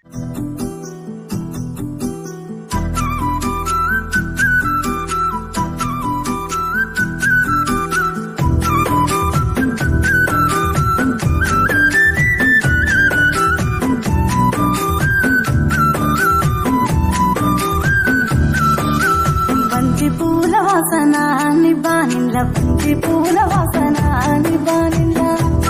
పూల వాసన నిబానిల్ల బంతి పూల వాసన నిబానిల్ల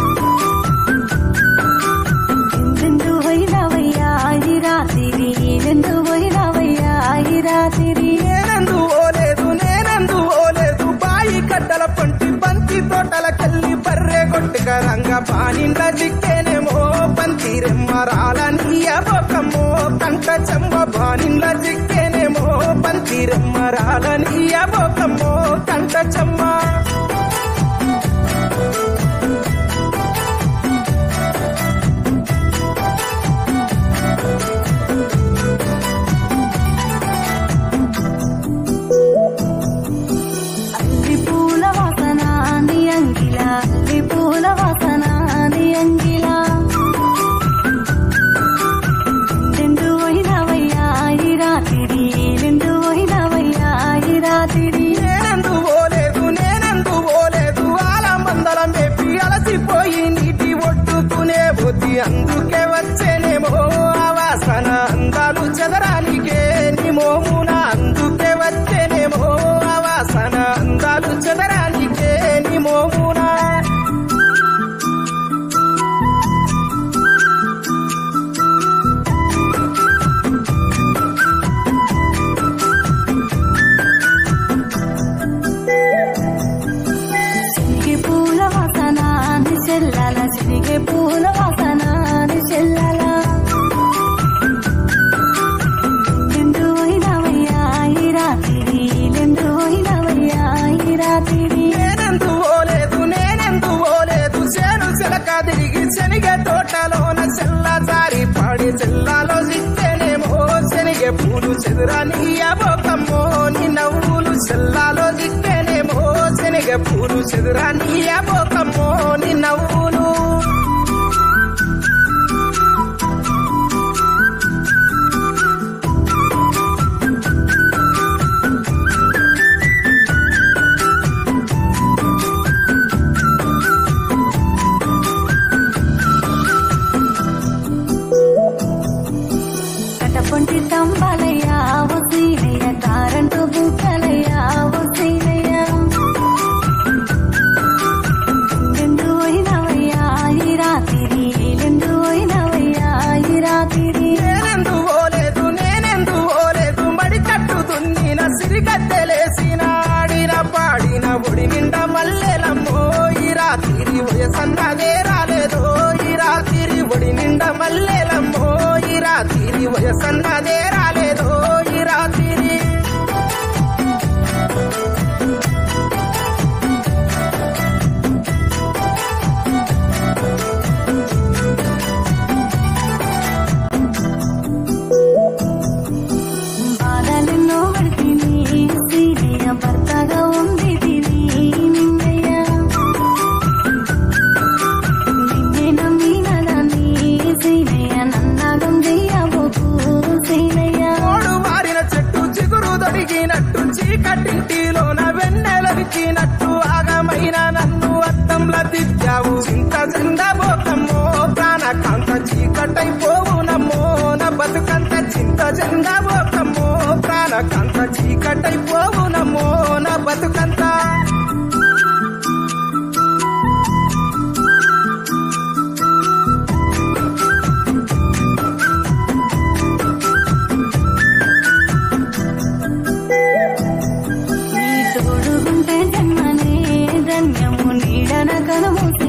ఎందెందు వైనవయ్యా ఈ రాత్రి ఎందు వైనవయ్యా ఈ రాత్రి నేనందు ఓలేదు బాయి కట్టల పంటి బంతి తోటల కల్లి బర్రె కొట్టుక రంగ పానిండ్ల జిక్కేనేమో బంతి రెమ్మరాల నీయబోకమ్మో కంట చెంబ బానిండ్ల జిక్కేనేమో బంతి రెమ్మరాల నీయబోకమ్మో కంట చెమ్మ అందుకే వచ్చేనేమో ఆవాసన అందాలు చెదరానికే నీ మోమున అందుకే వచ్చేనేమో ఆవాసన అందాలు చెదరానికే నీ మోమున చిలిగే పూల వాసన చెల్లల చిలిగే పూల వాసన చెల్లల ఎందు వైనవయ్యా ఈ రాత్రి ఎందు వైనవయ్యా ఈ రాత్రి నేనెందు ఓలేదు చేను చిలక తిరిగి శనిగ తోటలోన చెల్ల జారి పాడి చెల్లాలో జిక్కేనేమో శనిగె పూలు చెదురా నీయబోకమ్మో నీ నవ్వులు చెల్లాలో జిక్కేనేమో శనిగె పూలు చెదురా నీయబోకమ్మో నీ నవ్వులు కటపొంటి తంబాలయ్యా వసీనయ్య కారంటూ బుక్కలయ్యా వసీనయ్య ఎందు వైనవయ్యా ఈ రాత్రి ఎందు వైనవయ్యా ఈ రాత్రి నేనెందు ఓలేదు మడి కట్టు దున్నిన సిరిగద్దెలేసిన ఆడిన పాడిన ఒడి నిండా మల్లెలమ్మో ఈ రాత్రి వయసన్నదే రాలేదో ఈ రాత్రి ఒడి నిండా మల్లెలమ్మో ఈ రాత్రి వయసన్నదే రాలేదో ఈ రాత్రి బాధలెన్నో పడితిని సీనయ్య భర్తగా ఉంది తిని నిన్నయ్య నిన్నే నమ్మిన దాన్ని సీనయ్య నన్నాగం చెయ్యబోకు సీనయ్య ఓడు మారిన చెట్టు చిగురు దొరికినట్టు చీకటింటిలోన వెన్నెలవిచ్చినట్టు ఆగమైన నన్ను అద్దంలా దిద్దావు చింత చెందబోకమ్మో ప్రాణకాంత చీకటైపోవునమ్మో నా బతుకంత చింత చెందబోకమ్మో ప్రాణకాంత చీకటైపోవునమ్మో నా బతుకంత నీ తోడుగుంటే జన్మనే ధన్యము నీడన కనుమూసి